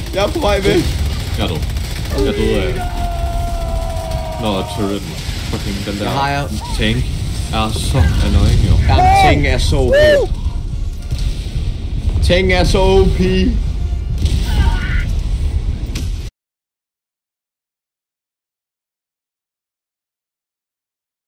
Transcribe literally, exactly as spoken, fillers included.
Jeg er på vej væk. Jeg er død. Jeg døde af... Nå, turret. Fucking den der har jeg... tank er så annoying, jo. Ja, tank er så O P. Tank er så O P.